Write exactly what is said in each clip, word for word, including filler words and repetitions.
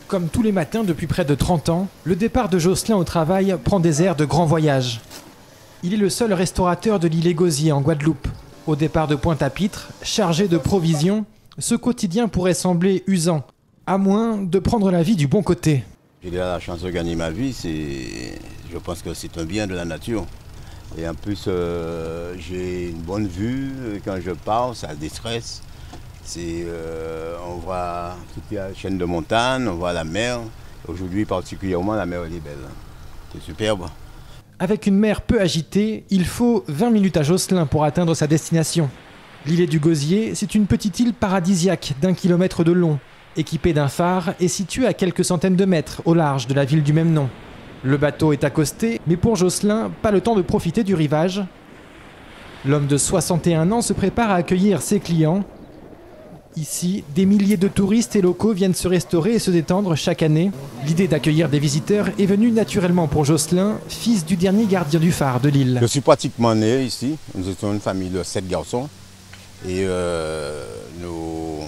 Comme tous les matins depuis près de trente ans, le départ de Jocelyn au travail prend des airs de grand voyage. Il est le seul restaurateur de l'île Gosier en Guadeloupe. Au départ de Pointe-à-Pitre, chargé de provisions, ce quotidien pourrait sembler usant, à moins de prendre la vie du bon côté. J'ai déjà la chance de gagner ma vie, c'est, je pense que c'est un bien de la nature. Et en plus, euh, j'ai une bonne vue, quand je pars, ça déstresse. C'est, euh, on voit toute la chaîne de montagne, on voit la mer. Aujourd'hui particulièrement, la mer elle est belle. C'est superbe. Avec une mer peu agitée, il faut vingt minutes à Jocelyn pour atteindre sa destination. L'île du Gosier, c'est une petite île paradisiaque d'un kilomètre de long, équipée d'un phare et située à quelques centaines de mètres au large de la ville du même nom. Le bateau est accosté, mais pour Jocelyn, pas le temps de profiter du rivage. L'homme de soixante et un ans se prépare à accueillir ses clients. Ici, des milliers de touristes et locaux viennent se restaurer et se détendre chaque année. L'idée d'accueillir des visiteurs est venue naturellement pour Jocelyn, fils du dernier gardien du phare de l'île. Je suis pratiquement né ici. Nous étions une famille de sept garçons. Et euh, nous,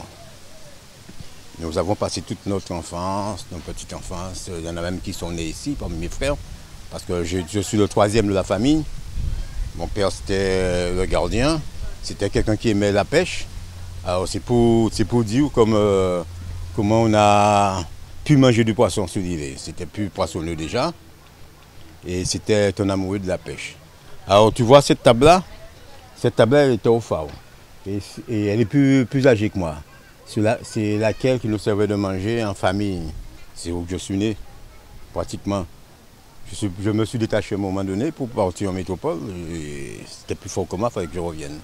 nous avons passé toute notre enfance, notre petite enfance. Il y en a même qui sont nés ici, parmi mes frères. Parce que je, je suis le troisième de la famille. Mon père, c'était le gardien. C'était quelqu'un qui aimait la pêche. Alors c'est pour, c'est pour dire comme, euh, comment on a pu manger du poisson sur l'île. C'était plus poissonneux déjà et c'était un amoureux de la pêche. Alors tu vois cette table-là, cette table-là elle était au phare et, et elle est plus, plus âgée que moi. C'est, la, c'est laquelle qui nous servait de manger en famille. C'est où que je suis né, pratiquement. Je, suis, je me suis détaché à un moment donné pour partir en métropole et c'était plus fort que moi, il fallait que je revienne.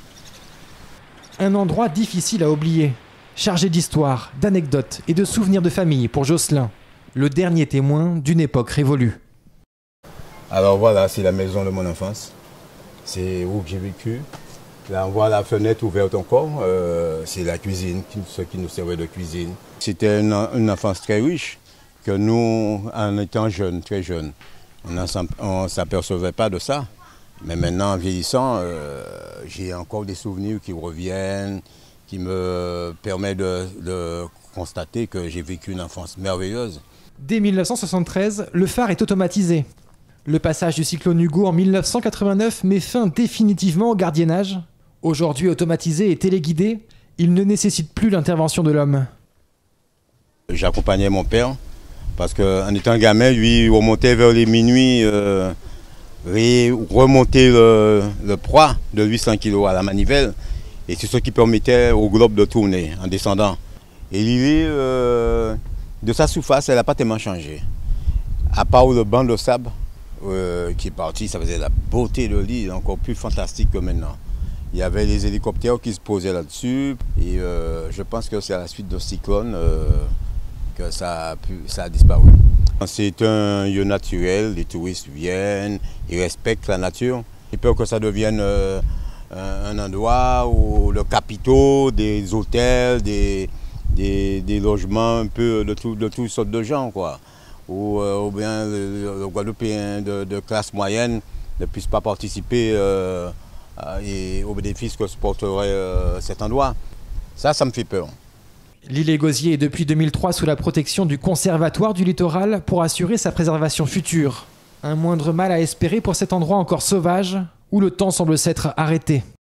Un endroit difficile à oublier, chargé d'histoire, d'anecdotes et de souvenirs de famille pour Jocelyn, le dernier témoin d'une époque révolue. Alors voilà, c'est la maison de mon enfance, c'est où j'ai vécu. Là on voit la fenêtre ouverte encore, euh, c'est la cuisine, ce qui nous servait de cuisine. C'était une, une enfance très riche, que nous, en étant jeunes, très jeunes, on ne s'apercevait pas de ça. Mais maintenant, en vieillissant, euh, j'ai encore des souvenirs qui reviennent, qui me permettent de, de constater que j'ai vécu une enfance merveilleuse. Dès mille neuf cent soixante-treize, le phare est automatisé. Le passage du cyclone Hugo en mille neuf cent quatre-vingt-neuf met fin définitivement au gardiennage. Aujourd'hui automatisé et téléguidé, il ne nécessite plus l'intervention de l'homme. J'accompagnais mon père, parce qu'en étant gamin, lui, il remontait vers les minuit. Euh, Et remonter le, le poids de huit cents kilos à la manivelle, et c'est ce qui permettait au globe de tourner en descendant. Et l'île, euh, de sa surface, elle n'a pas tellement changé. À part le banc de sable euh, qui est parti, ça faisait la beauté de l'île, encore plus fantastique que maintenant. Il y avait les hélicoptères qui se posaient là-dessus, et euh, je pense que c'est à la suite de ce cyclone euh, que ça a, pu, ça a disparu. C'est un lieu naturel, les touristes viennent, ils respectent la nature. J'ai peur que ça devienne euh, un endroit où le capitaux, des hôtels, des, des, des logements un peu de, tout, de toutes sortes de gens, quoi. Ou, euh, ou bien le, le Guadeloupéen de, de classe moyenne ne puisse pas participer euh, à, et au bénéfice que se porterait euh, cet endroit. Ça, ça me fait peur. L'île Gosier est depuis deux mille trois sous la protection du Conservatoire du littoral pour assurer sa préservation future. Un moindre mal à espérer pour cet endroit encore sauvage où le temps semble s'être arrêté.